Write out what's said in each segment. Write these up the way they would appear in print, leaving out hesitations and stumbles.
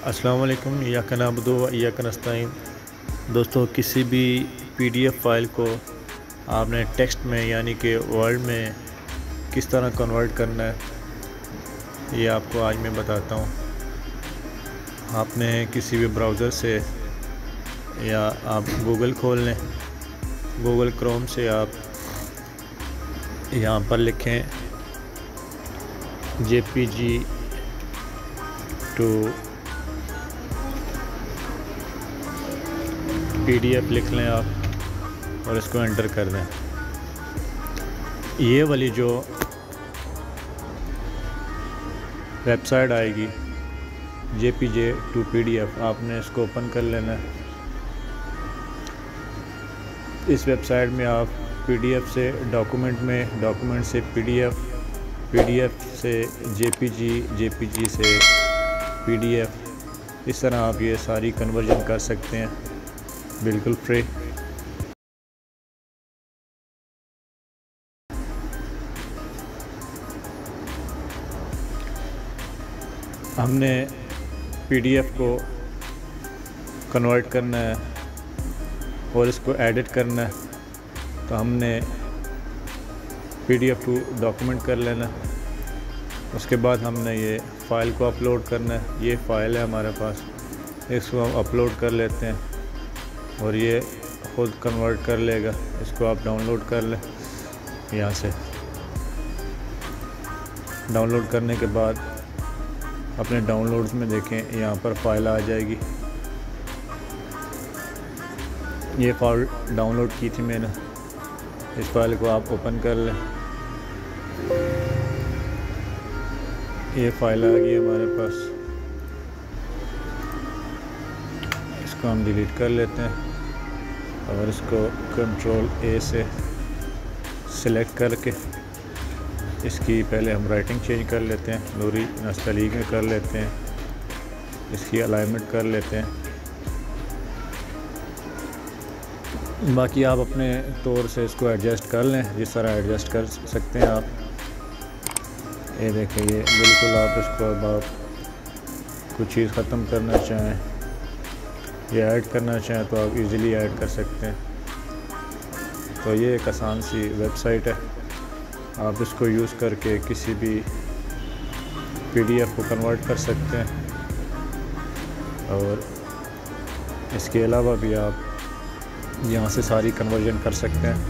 अस्सलाम वालेकुम, इय्याका नअबुदु व इय्याका नस्तईन। दोस्तों, किसी भी पीडीएफ फाइल को आपने टेक्स्ट में यानी कि वर्ड में किस तरह कन्वर्ट करना है, ये आपको आज मैं बताता हूँ। आपने किसी भी ब्राउज़र से या आप गूगल खोल लें, गूगल क्रोम से आप यहाँ पर लिखें JPG टू PDF लिख लें आप और इसको एंटर कर दें। ये वाली जो वेबसाइट आएगी JPG टू PDF, आपने इसको ओपन कर लेना है। इस वेबसाइट में आप PDF से डॉक्यूमेंट में, डॉक्यूमेंट से PDF, PDF से JPG, JPG से PDF, इस तरह आप ये सारी कन्वर्जन कर सकते हैं बिल्कुल फ्री। हमने PDF को कन्वर्ट करना है और इसको एडिट करना है, तो हमने PDF टू डॉक्यूमेंट कर लेना। उसके बाद हमने ये फ़ाइल को अपलोड करना है। ये फ़ाइल है हमारे पास, इसको हम अपलोड कर लेते हैं और ये खुद कन्वर्ट कर लेगा। इसको आप डाउनलोड कर लें यहाँ से। डाउनलोड करने के बाद अपने डाउनलोड्स में देखें, यहाँ पर फ़ाइल आ जाएगी। ये फ़ाइल डाउनलोड की थी मैंने, इस फाइल को आप ओपन कर लें। ये फ़ाइल आ गई हमारे पास, इसको हम डिलीट कर लेते हैं और इसको कंट्रोल A से सिलेक्ट करके इसकी पहले हम राइटिंग चेंज कर लेते हैं, नूरी नस्तलीग में कर लेते हैं, इसकी अलाइनमेंट कर लेते हैं। बाकी आप अपने तौर से इसको एडजस्ट कर लें, जिस तरह एडजस्ट कर सकते हैं आप। ये देखें, ये बिल्कुल आप इसको, अब आप कुछ चीज़ ख़त्म करना चाहें या ऐड करना चाहें तो आप इजीली ऐड कर सकते हैं। तो ये एक आसान सी वेबसाइट है, आप इसको यूज़ करके किसी भी PDF को कन्वर्ट कर सकते हैं। और इसके अलावा भी आप यहाँ से सारी कन्वर्जन कर सकते हैं।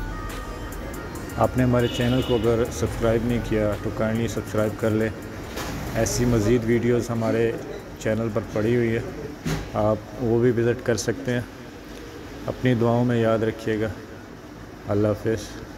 आपने हमारे चैनल को अगर सब्सक्राइब नहीं किया तो काइंडली सब्सक्राइब कर लें। ऐसी मज़ीद वीडियोस हमारे चैनल पर पड़ी हुई है, आप वो भी विज़िट कर सकते हैं। अपनी दुआओं में याद रखिएगा। अल्लाह हाफ़िज़।